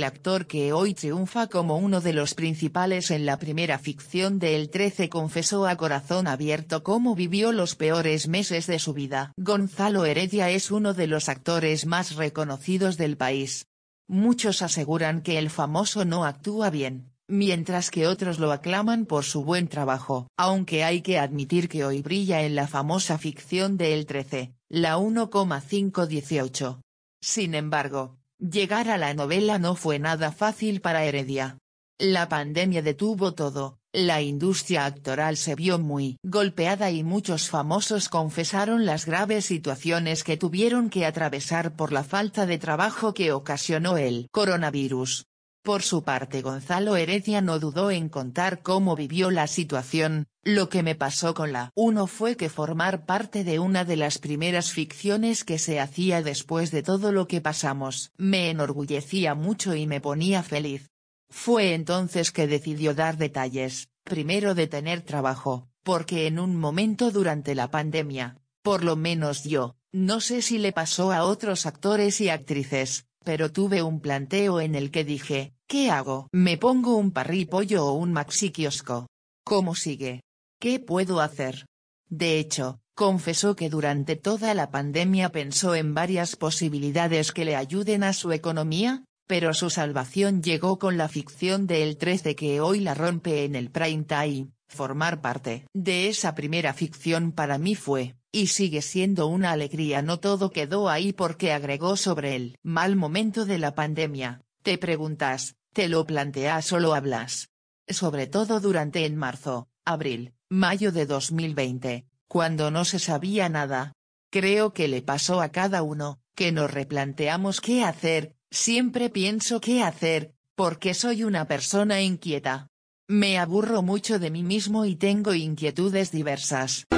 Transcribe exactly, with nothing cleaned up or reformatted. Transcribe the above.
actor que hoy triunfa como uno de los principales en la primera ficción de El trece confesó a corazón abierto cómo vivió los peores meses de su vida. Gonzalo Heredia es uno de los actores más reconocidos del país. Muchos aseguran que el famoso no actúa bien, mientras que otros lo aclaman por su buen trabajo. Aunque hay que admitir que hoy brilla en la famosa ficción de El trece, la uno coma cinco dieciocho. Sin embargo, llegar a la novela no fue nada fácil para Heredia. La pandemia detuvo todo, la industria actoral se vio muy golpeada y muchos famosos confesaron las graves situaciones que tuvieron que atravesar por la falta de trabajo que ocasionó el coronavirus. Por su parte Gonzalo Heredia no dudó en contar cómo vivió la situación. Lo que me pasó con la uno fue que formar parte de una de las primeras ficciones que se hacía después de todo lo que pasamos me enorgullecía mucho y me ponía feliz. Fue entonces que decidió dar detalles, primero de tener trabajo, porque en un momento durante la pandemia, por lo menos yo, no sé si le pasó a otros actores y actrices, pero tuve un planteo en el que dije, ¿qué hago? ¿Me pongo un parripollo o un maxi kiosco? ¿Cómo sigue? ¿Qué puedo hacer? De hecho, confesó que durante toda la pandemia pensó en varias posibilidades que le ayuden a su economía, pero su salvación llegó con la ficción de El trece que hoy la rompe en el prime time. Formar parte de esa primera ficción para mí fue, y sigue siendo una alegría. No todo quedó ahí porque agregó sobre el mal momento de la pandemia. Te preguntas, ¿te lo planteas o lo hablas? Sobre todo durante en marzo, abril, mayo de dos mil veinte, cuando no se sabía nada. Creo que le pasó a cada uno, que nos replanteamos qué hacer. Siempre pienso qué hacer, porque soy una persona inquieta. Me aburro mucho de mí mismo y tengo inquietudes diversas.